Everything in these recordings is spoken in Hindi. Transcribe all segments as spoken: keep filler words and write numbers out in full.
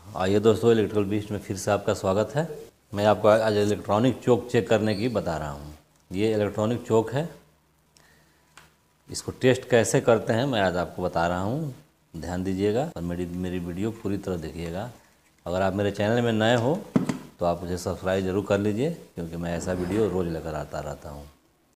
आइए दोस्तों, इलेक्ट्रिकल बीस्ट में फिर से आपका स्वागत है। मैं आपको आज इलेक्ट्रॉनिक चोक चेक करने की बता रहा हूँ। ये इलेक्ट्रॉनिक चोक है, इसको टेस्ट कैसे करते हैं मैं आज आपको बता रहा हूँ। ध्यान दीजिएगा और मेरी मेरी वीडियो पूरी तरह देखिएगा। अगर आप मेरे चैनल में नए हो तो आप मुझे सब्सक्राइब ज़रूर कर लीजिए, क्योंकि मैं ऐसा वीडियो रोज़ लेकर आता रहता हूँ।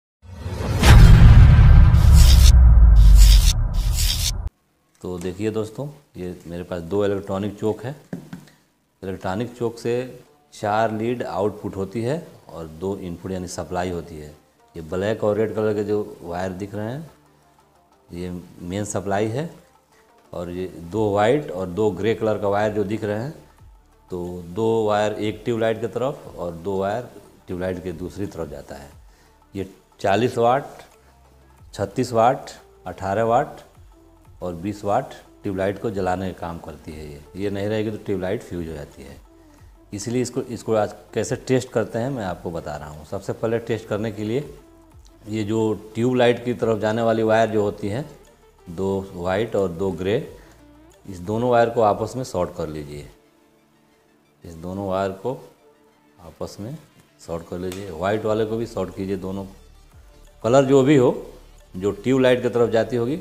तो देखिए दोस्तों, ये मेरे पास दो इलेक्ट्रॉनिक चोक है। इलेक्ट्रॉनिक चोक से चार लीड आउटपुट होती है और दो इनपुट यानी सप्लाई होती है। ये ब्लैक और रेड कलर के जो वायर दिख रहे हैं ये मेन सप्लाई है, और ये दो वाइट और दो ग्रे कलर का वायर जो दिख रहे हैं, तो दो वायर एक ट्यूबलाइट की तरफ और दो वायर ट्यूबलाइट के दूसरी तरफ जाता है। ये चालीस वाट, छत्तीस वाट, अठारह वाट और बीस वाट ट्यूबलाइट को जलाने का काम करती है। ये ये नहीं रहेगी तो ट्यूबलाइट फ्यूज हो जाती है। इसलिए इसको इसको आज कैसे टेस्ट करते हैं मैं आपको बता रहा हूँ। सबसे पहले टेस्ट करने के लिए ये जो ट्यूबलाइट की तरफ जाने वाली वायर जो होती हैं, दो वाइट और दो ग्रे, इस दोनों वायर को आपस में शॉर्ट कर लीजिए। इस दोनों वायर को आपस में शॉर्ट कर लीजिए। वाइट वाले को भी शॉर्ट कीजिए। दोनों कलर जो भी हो, जो ट्यूबलाइट की तरफ जाती होगी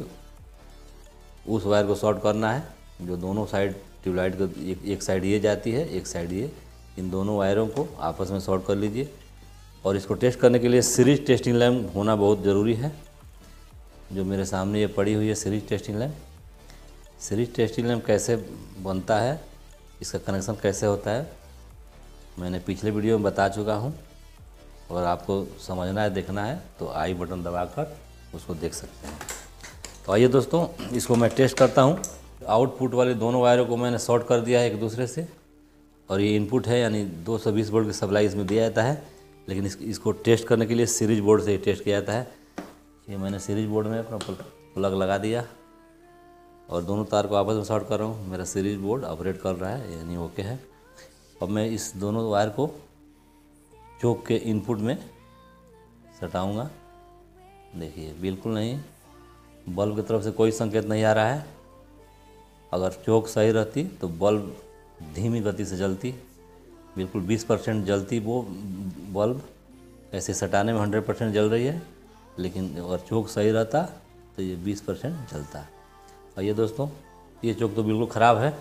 उस वायर को शॉर्ट करना है। जो दोनों साइड ट्यूबलाइट को एक, एक साइड ये जाती है, एक साइड ये, इन दोनों वायरों को आपस में शॉर्ट कर लीजिए। और इसको टेस्ट करने के लिए सीरीज टेस्टिंग लैंप होना बहुत ज़रूरी है। जो मेरे सामने ये पड़ी हुई है series testing lamp. Series testing lamp कैसे बनता है, इसका कनेक्शन कैसे होता है, मैंने पिछले वीडियो में बता चुका हूँ। अगर आपको समझना है, देखना है तो आई बटन दबाकर उसको देख सकते हैं। तो आइए दोस्तों, इसको मैं टेस्ट करता हूँ। आउटपुट वाले दोनों वायरों को मैंने शॉर्ट कर दिया है एक दूसरे से, और ये इनपुट है यानी दो सौ बीस वोल्ट की सप्लाई इसमें दिया जाता है। लेकिन इस, इसको टेस्ट करने के लिए सीरीज बोर्ड से ही टेस्ट किया जाता है। ये मैंने सीरीज बोर्ड में अपना प्लग लगा दिया और दोनों तार को आपस में शॉर्ट कर रहा हूँ। मेरा सीरीज बोर्ड ऑपरेट कर रहा है, यानी ओके है। अब मैं इस दोनों वायर को चोक के इनपुट में सटाऊँगा। देखिए, बिल्कुल नहीं, बल्ब की तरफ से कोई संकेत नहीं आ रहा है। अगर चोक सही रहती तो बल्ब धीमी गति से जलती, बिल्कुल बीस परसेंट जलती वो बल्ब। ऐसे सटाने में हंड्रेड परसेंट जल रही है, लेकिन अगर चोक सही रहता तो ये बीस परसेंट जलता। और ये दोस्तों, ये चोक तो बिल्कुल ख़राब है।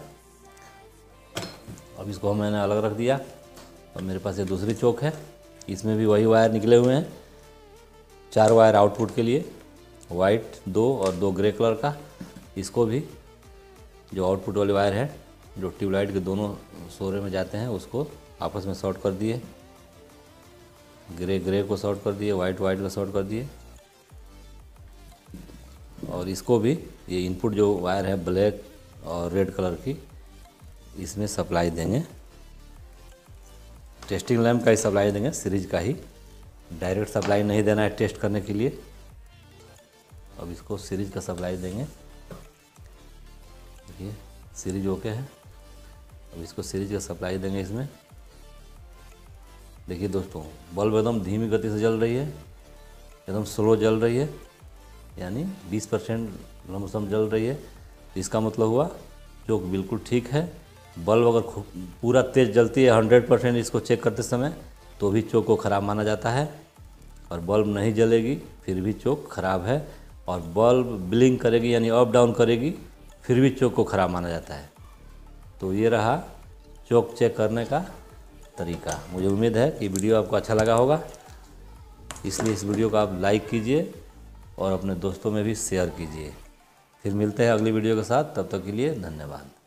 अब इसको मैंने अलग रख दिया और मेरे पास ये दूसरी चोक है। इसमें भी वही वायर निकले हुए हैं, चार वायर आउटपुट के लिए, वाइट दो और दो ग्रे कलर का। इसको भी जो आउटपुट वाले वायर है, जो ट्यूबलाइट के दोनों सोरे में जाते हैं, उसको आपस में शॉर्ट कर दिए। ग्रे ग्रे को शॉर्ट कर दिए, वाइट वाइट को शॉर्ट कर दिए। और इसको भी, ये इनपुट जो वायर है ब्लैक और रेड कलर की, इसमें सप्लाई देंगे। टेस्टिंग लैंप का ही सप्लाई देंगे, सीरीज का ही। डायरेक्ट सप्लाई नहीं देना है टेस्ट करने के लिए। अब इसको सीरीज का सप्लाई देंगे। देखिए, सीरीज ओके है। अब इसको सीरीज का सप्लाई देंगे इसमें। देखिए दोस्तों, बल्ब एकदम धीमी गति से जल रही है, एकदम स्लो जल रही है, यानी बीस परसेंट लमसम जल रही है। इसका मतलब हुआ चोक बिल्कुल ठीक है। बल्ब अगर पूरा तेज़ जलती है हंड्रेड परसेंट इसको चेक करते समय, तो भी चोक को ख़राब माना जाता है। और बल्ब नहीं जलेगी फिर भी चोक ख़राब है। और बल्ब ब्लिंक करेगी यानी अप डाउन करेगी, फिर भी चोक को ख़राब माना जाता है। तो ये रहा चोक चेक करने का तरीका। मुझे उम्मीद है कि वीडियो आपको अच्छा लगा होगा, इसलिए इस वीडियो को आप लाइक कीजिए और अपने दोस्तों में भी शेयर कीजिए। फिर मिलते हैं अगली वीडियो के साथ, तब तक के लिए धन्यवाद।